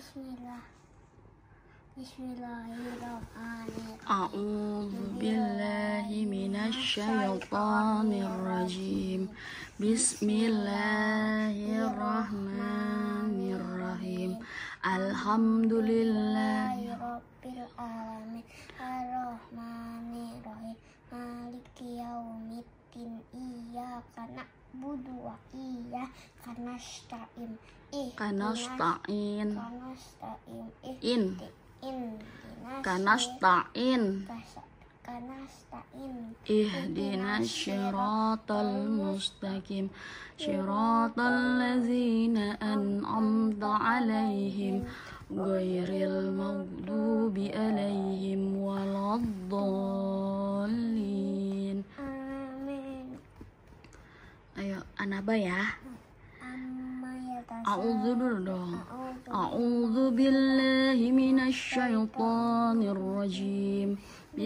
Bismillahirrahmanirrahim. A'udzu billahi minasy syaithanir rajim. Bismillahirrahmanirrahim. Alhamdulillahirabbil alamin. Arrahmanirrahim. Maliki yaumiddin. Iyyaka na'budu wa iyyaka nasta'in. Ihdinas syiratal mustaqim. Syiratal ladzina an'amta 'alaihim ghairil maghdubi 'alaihim waladdallin. Amin. Ayo Anaba ya. A'udzu dulu dong. A'udzu billahi minasy syaithanir rajim.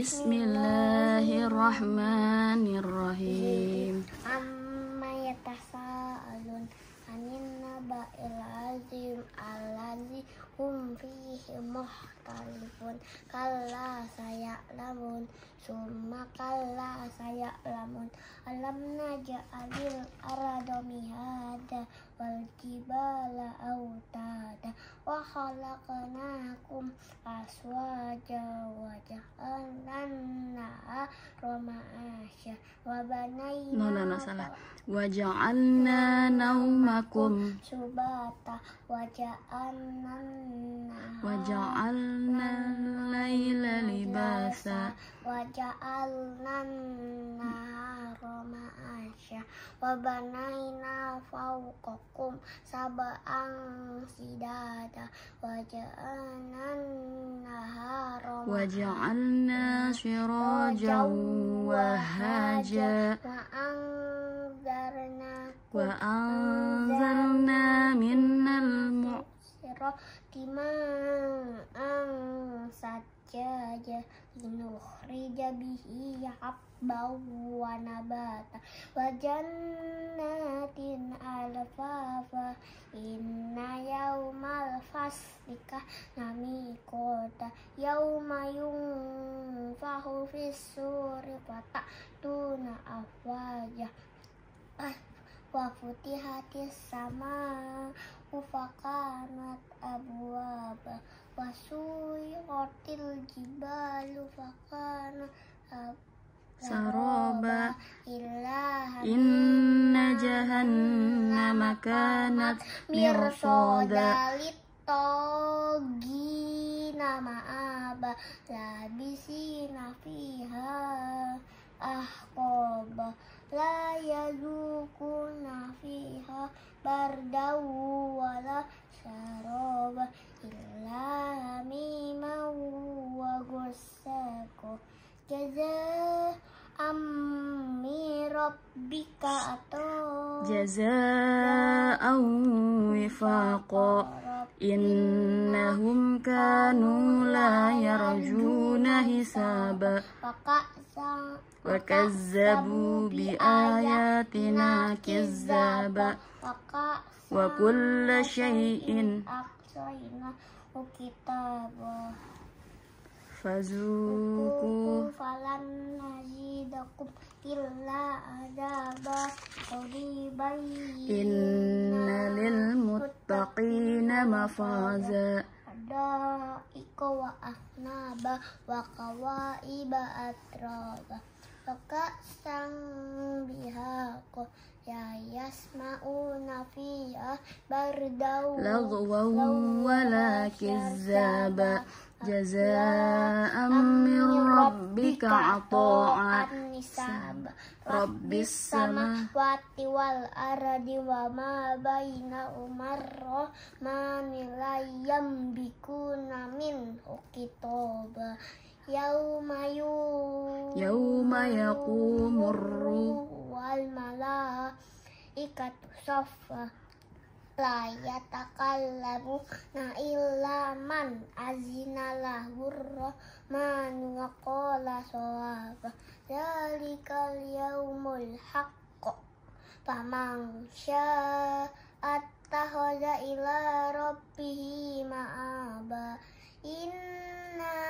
Bismillahirrahmanirrahim. Amma yatasaalun anin naba'il azim allazi hum fihi mukhtalifun. Kalla saya'lamun summa kalla saya'lamun. Alam naj'alil arda mihada wal jibala autada wa khalaqnakum aswaja wa ja'alna ma'asya wa banayna salah. Wa ja'alna naumakum subata wa ja'alna laila libasa wa ja'alna nahara ma'asya wa banayna fawqakum sab'an sidada wa ja'alna sirajan wahaja wa anzalna minnal mu'sirati ma'an sajjaja linukhrija bihi habban wa nabata wa jannatin alfafa. Inna yawmal fasli kana miqata yawma yunfahu fis-suri fata'tuna afwaja wa futihatis sama'u fakanat abwaba wa suyiqatil jibalu fakanat saraba. ilaha Inna jahannama kanat mirsada litogina ma'aba labisina fiha ahqaba la yadukuna fiha bardaw wala syaraba illa mimau wa gussako jazaa'an min rabbika atau jazaa'an wifaqa. Innahum kanu la yarjuna hisaba wa kazzabu bi ayatina kizzaba wa kulla syai'in fazuku falan nazidakum illa adaba qariban. Inna lil muttaqina mafaza Iko wa afnaba wa kawaiba atraba Maka sang bihaqo ya yasma'una fiha bardau lagwan wala kizzaba jazaa'an min rabbika ata'an nisab rabbis samawati wal ardi wa ma baina umarro manilayam bikuna min ukitoba yauma yaqumur wal malaikatu saffa la yatakallamu na illa man azina lahur rahman wa qala sawaba zalikal yaumul haqq faman sya'at ittakhadha ila rabbihi ma'aba. Inna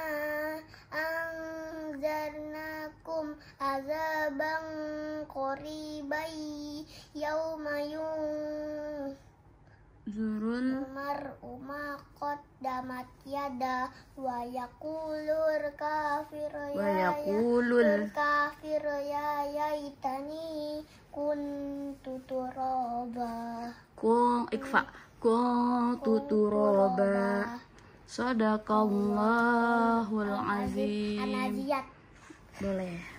anzarnakum azaban qaribai yauma Zurul mar'u ma qaddamat yada wa yaqulul kafiru ya yaitani kuntu turaba. kuntu turaba. Sadaqallahul azim. An-Naziyat. Boleh.